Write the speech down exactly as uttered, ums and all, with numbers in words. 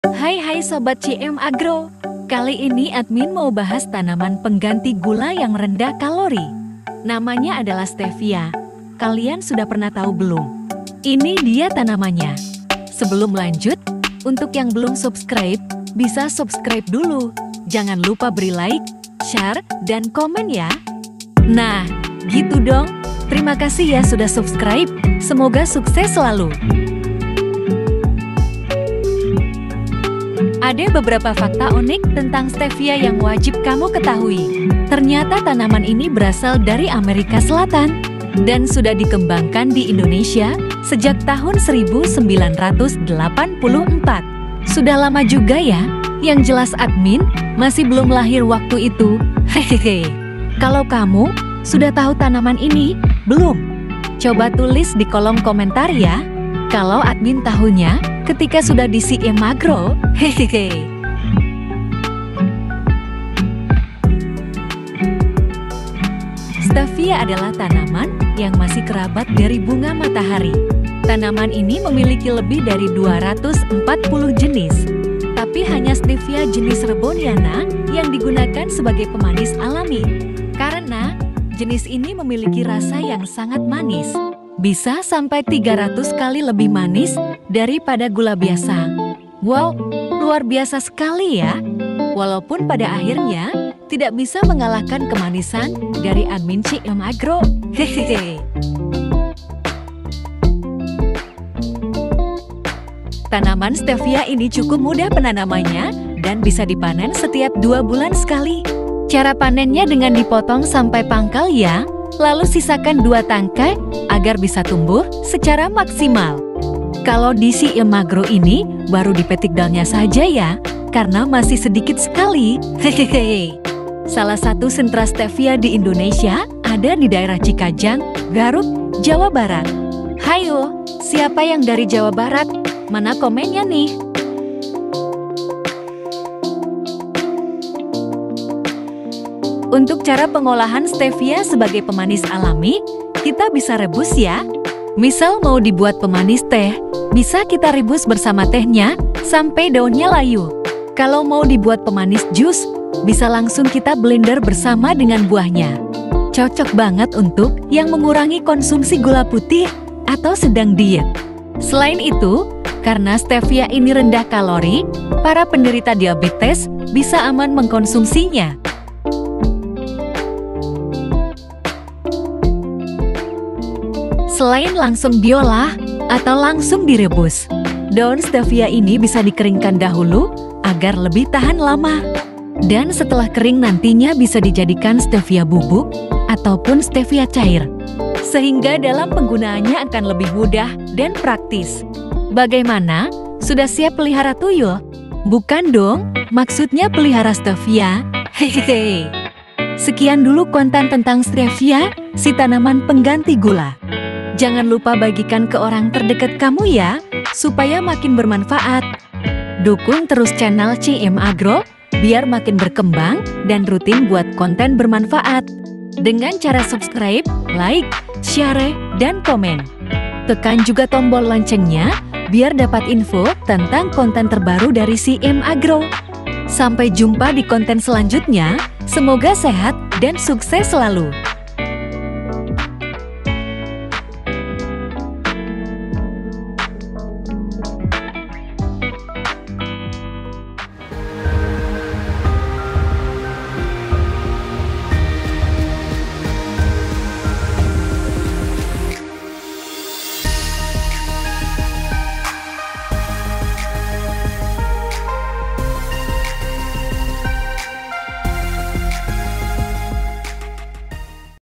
Hai hai Sobat C M Agro, kali ini admin mau bahas tanaman pengganti gula yang rendah kalori. Namanya adalah stevia. Kalian sudah pernah tahu belum? Ini dia tanamannya. Sebelum lanjut, untuk yang belum subscribe, bisa subscribe dulu. Jangan lupa beri like, share, dan komen ya. Nah, gitu dong. Terima kasih ya sudah subscribe. Semoga sukses selalu. Ada beberapa fakta unik tentang stevia yang wajib kamu ketahui. Ternyata tanaman ini berasal dari Amerika Selatan dan sudah dikembangkan di Indonesia sejak tahun seribu sembilan ratus delapan puluh empat. Sudah lama juga ya, yang jelas admin masih belum lahir waktu itu. Hehehe. Kalau kamu sudah tahu tanaman ini, belum? Coba tulis di kolom komentar ya. Kalau admin tahunya ketika sudah di C M Agro, hehehe. Stevia adalah tanaman yang masih kerabat dari bunga matahari. Tanaman ini memiliki lebih dari dua ratus empat puluh jenis. Tapi hanya stevia jenis reboniana yang digunakan sebagai pemanis alami. Karena jenis ini memiliki rasa yang sangat manis. Bisa sampai tiga ratus kali lebih manis daripada gula biasa. Wow, luar biasa sekali ya. Walaupun pada akhirnya tidak bisa mengalahkan kemanisan dari admin C M Agro. Hehehe. Tanaman stevia ini cukup mudah penanamannya dan bisa dipanen setiap dua bulan sekali. Cara panennya dengan dipotong sampai pangkal ya. Lalu sisakan dua tangkai agar bisa tumbuh secara maksimal. Kalau di C M Agro ini baru dipetik daunnya saja ya, karena masih sedikit sekali. Hehehe. Salah satu sentra stevia di Indonesia ada di daerah Cikajang, Garut, Jawa Barat. Hayo, siapa yang dari Jawa Barat? Mana komennya nih? Untuk cara pengolahan stevia sebagai pemanis alami, kita bisa rebus ya. Misal mau dibuat pemanis teh, bisa kita rebus bersama tehnya sampai daunnya layu. Kalau mau dibuat pemanis jus, bisa langsung kita blender bersama dengan buahnya. Cocok banget untuk yang mengurangi konsumsi gula putih atau sedang diet. Selain itu, karena stevia ini rendah kalori, para penderita diabetes bisa aman mengkonsumsinya. Selain langsung diolah atau langsung direbus, daun stevia ini bisa dikeringkan dahulu agar lebih tahan lama. Dan setelah kering nantinya bisa dijadikan stevia bubuk ataupun stevia cair. Sehingga dalam penggunaannya akan lebih mudah dan praktis. Bagaimana? Sudah siap pelihara tuyul? Bukan dong, maksudnya pelihara stevia. Hehehe. Sekian dulu konten tentang stevia, si tanaman pengganti gula. Jangan lupa bagikan ke orang terdekat kamu ya, supaya makin bermanfaat. Dukung terus channel C M Agro, biar makin berkembang dan rutin buat konten bermanfaat. Dengan cara subscribe, like, share, dan komen. Tekan juga tombol loncengnya, biar dapat info tentang konten terbaru dari C M Agro. Sampai jumpa di konten selanjutnya, semoga sehat dan sukses selalu.